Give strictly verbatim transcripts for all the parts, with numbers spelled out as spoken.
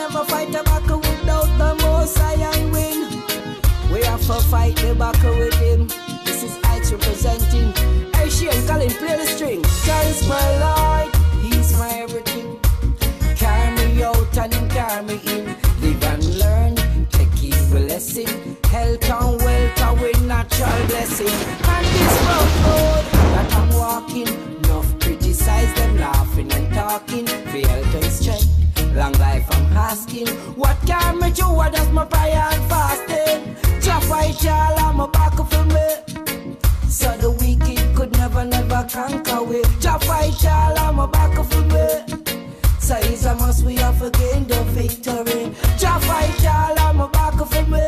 never fight a battle without the Most High and win. We have to fight the battle with him. This is Ice representing. Hey Shane, Colin, play the string. God is my Lord, He's my everything. Carry me out and Him carry me in. Live and learn, take His blessing. Health and wealth are with natural blessing. And this rough road that I'm walking, enough criticize them, laughing and talking. For health and strength, long life I'm asking. What can me do? What does my prayer and fasting? Jah fight y'all, I'm a back for me. So the wicked could never, never conquer we. Jah fight y'all, I'm a back for me. So it's a must we have to gain the victory. Jah fight y'all, I'm a back for me.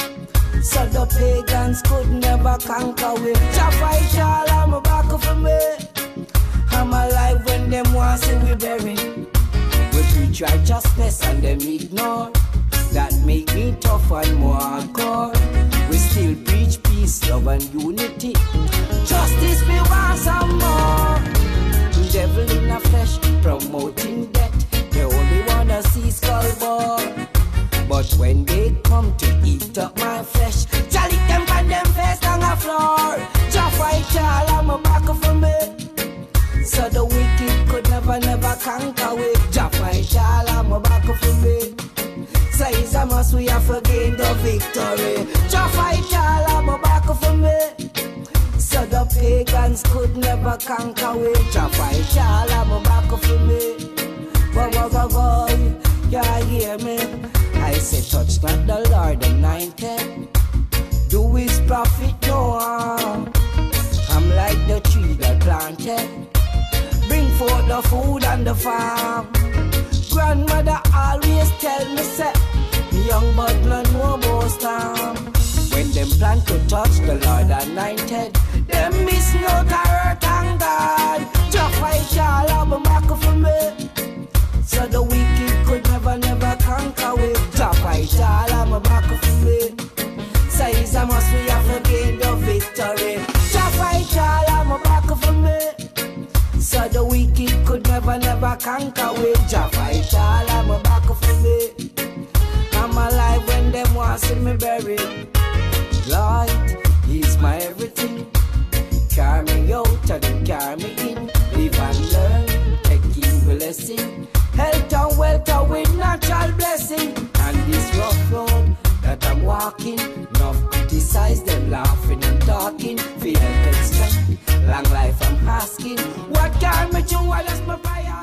So the pagans could never conquer we. Jah fight y'all, I'm a back for me. I'm alive when them want see we bury. We preach righteousness and them ignore. That make me tough and more hardcore. We still preach peace, love and unity. Justice we want some more. Devil in the flesh promoting death. They only wanna see skull ball. But when they come to eat up my flesh, Jah lick them from them face on the floor. Jah fight y'all, I'm a back for me. So the wicked could never, never conquer we. Jah fight y'all, I'm a back for me. So it's a must we have to gain the victory. Jah fight y'all, I'm a back for me. So the pagans could never conquer we. Jah fight y'all, I'm a back for me. Boy, boy, boy, boy, you hear me? I say touch not the Lord anointed. Do His prophet no harm. I'm like the tree that planted. Bring forth the food and the farm. Grandmother always tell me say, young but not no most time. When them plan to touch the Lord anointed, them miss no hurt and God. Jah fight y'all, I'm a back for me. So the wicked could never, never conquer we. Jah fight y'all, I'm a back for me. So it's a must we have to gain the victory. Jah fight y'all, I'm a back for me. So the wicked could never, never conquer we. Jah fight y'all, I'm a back for me. I'm alive when them want see me buried. Light is my everything. Carry me out and then carry me in. Live and learn, taking blessing. Health and wealth are with natural blessing. And this rough road that I'm walking, enough criticize them, laughing and talking. For health and strength, long life I'm asking. What can me do? What is my fire?